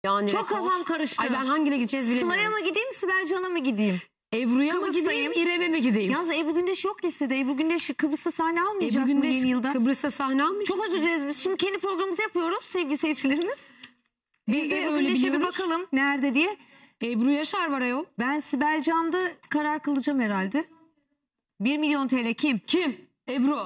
Yani Çok kafam karıştı. Ay ben hangine gideceğiz bilemiyorum. Sıla'ya mı gideyim, Sibel Can'a mı gideyim? Ebru'ya mı gideyim, İrem'e mi gideyim? Yalnız Ebru Gündeş yok listede. Ebru Gündeş Kıbrıs'ta sahne almayacak Ebru mı Gündeş yeni yılda? Kıbrıs'ta sahne almayacak. Çok özür dileriz biz. Şimdi kendi programımızı yapıyoruz sevgili seyircilerimiz. Biz de Ebru öyle Gündeş'e bir biliyoruz. bakalım nerede diye. Ebru Yaşar var ayol. Ben Sibel Can'da karar kılacağım herhalde. 1 milyon TL kim? Kim? Ebru.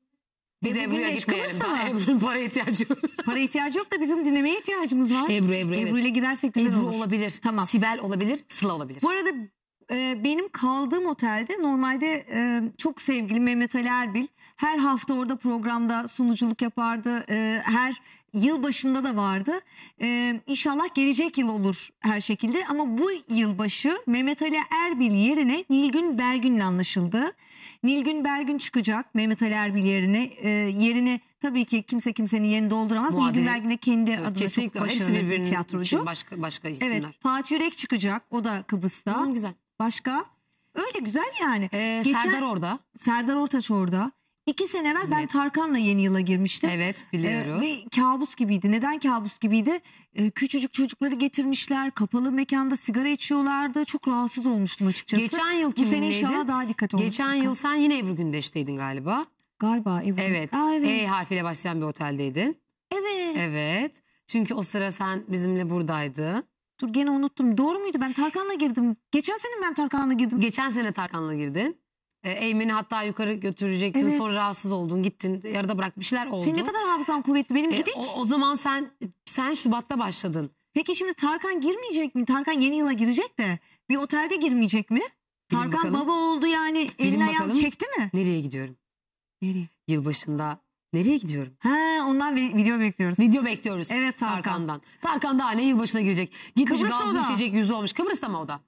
Biz Ebru Ebru'ya Gündeş gitmeyelim. Kıbrıs'ta Daha mı? Ebru'nun para ihtiyacı yok. Para ihtiyacı yok da bizim dinlemeye ihtiyacımız var. Ebru Ebru ile girersek güzel Ebru olur. olabilir. Tamam. Sibel olabilir. Sıla olabilir. Bu arada benim kaldığım otelde normalde çok sevgili Mehmet Ali Erbil her hafta orada programda sunuculuk yapardı. Her yıl başında da vardı. İnşallah gelecek yıl olur her şekilde. Ama bu yılbaşı Mehmet Ali Erbil yerine Nilgün Belgün'le anlaşıldı. Nilgün Belgün çıkacak Mehmet Ali Erbil yerine. Yerine tabii ki kimse kimsenin yerini dolduramaz. Nilgün Belgün de kendi adına kesinlikle çok başarılı bir tiyatrocu. Başka isimler. Evet, Fatih Yürek çıkacak. O da Kıbrıs'ta. Güzel. Başka? Öyle güzel yani. Serdar orada. Serdar Ortaç orada. 2 sene evvel ben Tarkan'la yeni yıla girmiştim. Evet biliyoruz. Ve kabus gibiydi. Neden kabus gibiydi? Küçücük çocukları getirmişler. Kapalı mekanda sigara içiyorlardı. Çok rahatsız olmuştum açıkçası. Geçen yıl Bu sene kiminleydin? inşallah daha dikkat olun. Geçen yıl sen yine Ebru Gündeş'teydin galiba. Galiba Ebru. Evet. Evet. E harfiyle başlayan bir oteldeydin. Evet. Evet. Çünkü o sıra sen bizimle buradaydın. Dur gene unuttum. Doğru muydu? Ben Tarkan'la girdim. Geçen sene ben Tarkan'la girdim. Geçen sene Tarkan'la girdin. Eymen'i hatta yukarı götürecektin. Evet. Sonra rahatsız oldun. Gittin. Yarıda bıraktın. Bir şeyler oldu. Senin ne kadar hafızan kuvvetli. Benim gidik. O zaman sen Şubat'ta başladın. Peki şimdi Tarkan girmeyecek mi? Tarkan yeni yıla girecek de bir otelde girmeyecek mi? Bilin Tarkan bakalım. baba oldu yani Bilin elini ayağını bakalım. çekti mi? Nereye gidiyorum? Nereye? Yılbaşında nereye gidiyorum? Ha, ondan video bekliyoruz. Video bekliyoruz. Evet, Tarkan. Tarkan'dan. Tarkan daha ne yılbaşına girecek? Gitmiş Kıbrıs'ta gazlı o da. içecek yüzü olmuş. Kıbrıs'ta mı o da?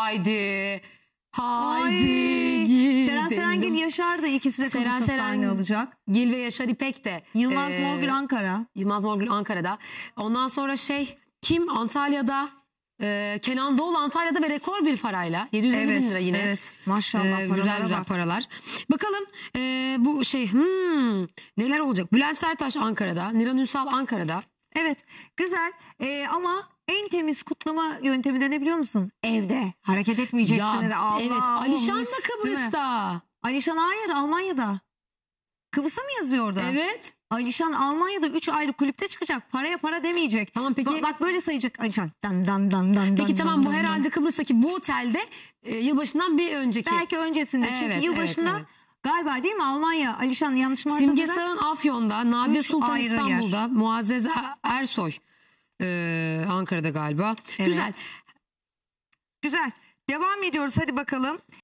Haydi. Ay, Haydi. Seren Serengil Yaşar da ikisi de Seren Kıbrıs'ta sahne alacak. Gil ve Yaşar İpek de. Yılmaz Morgül Ankara. Yılmaz Morgül Ankara'da. Ondan sonra kim? Antalya'da. Kenan Doğulu Antalya'da ve rekor bir parayla. 750 bin lira yine. Evet maşallah Güzel bak. paralar. Bakalım bu neler olacak? Bülent Serttaş Ankara'da. Niran Ünsal Ankara'da. Evet güzel ama en temiz kutlama yöntemi de ne biliyor musun? Evde hareket etmeyeceksin. de. Allah, evet Alişan mis, da değil mi? Kıbrıs'ta. Alişan hayır Almanya'da. Kıbrıs'a mı yazıyor orada? Evet. Alişan Almanya'da 3 ayrı kulüpte çıkacak. Paraya para demeyecek. Tamam peki. Bak böyle sayacak Alişan. Dan. Peki tamam bu herhalde Kıbrıs'taki bu otelde yılbaşından bir önceki. Belki öncesinde. Çünkü Evet, yılbaşında evet. galiba değil mi Almanya Alişan yanlış mı Simge hatırladım? Sağ'ın Afyon'da, Nadide Üç Sultan ayrı İstanbul'da, Muazzez Ersoy Ankara'da galiba. Evet. Güzel. Güzel. Devam ediyoruz hadi bakalım.